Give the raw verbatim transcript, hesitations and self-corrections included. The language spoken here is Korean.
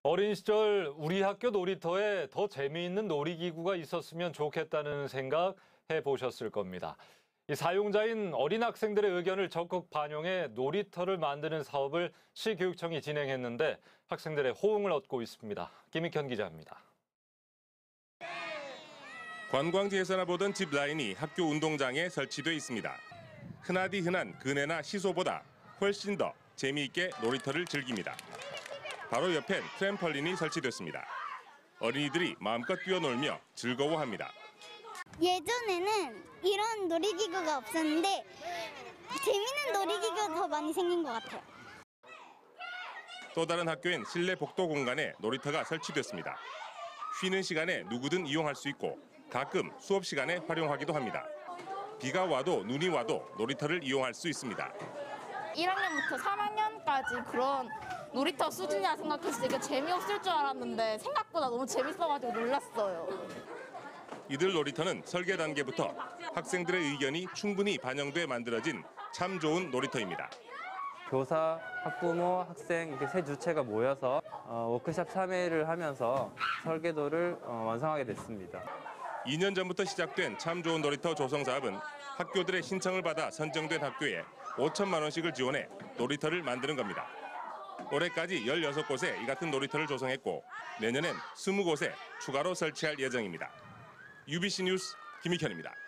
어린 시절 우리 학교 놀이터에 더 재미있는 놀이기구가 있었으면 좋겠다는 생각 해보셨을 겁니다. 이 사용자인 어린 학생들의 의견을 적극 반영해 놀이터를 만드는 사업을 시교육청이 진행했는데 학생들의 호응을 얻고 있습니다. 김익현 기자입니다. 관광지에서나 보던 짚 라인이 학교 운동장에 설치돼 있습니다. 흔하디 흔한 그네나 시소보다 훨씬 더 재미있게 놀이터를 즐깁니다. 바로 옆엔 트램펄린이 설치됐습니다. 어린이들이 마음껏 뛰어놀며 즐거워합니다. 예전에는 이런 놀이기구가 없었는데 재밌는 놀이기구가 더 많이 생긴 것 같아요. 또 다른 학교엔 실내 복도 공간에 놀이터가 설치됐습니다. 쉬는 시간에 누구든 이용할 수 있고 가끔 수업 시간에 활용하기도 합니다. 비가 와도 눈이 와도 놀이터를 이용할 수 있습니다. 일 학년부터 삼 학년까지 그런 놀이터 수준이라 생각했을 때 이게 재미없을 줄 알았는데 생각보다 너무 재밌어가지고 놀랐어요. 이들 놀이터는 설계 단계부터 학생들의 의견이 충분히 반영돼 만들어진 참 좋은 놀이터입니다. 교사, 학부모, 학생 이렇게 세 주체가 모여서 워크숍 참여를 하면서 설계도를 완성하게 됐습니다. 이 년 전부터 시작된 참 좋은 놀이터 조성 사업은 학교들의 신청을 받아 선정된 학교에 오천만 원씩을 지원해 놀이터를 만드는 겁니다. 올해까지 열여섯 곳에 이 같은 놀이터를 조성했고 내년엔 스무 곳에 추가로 설치할 예정입니다. 유비씨 뉴스 김익현입니다.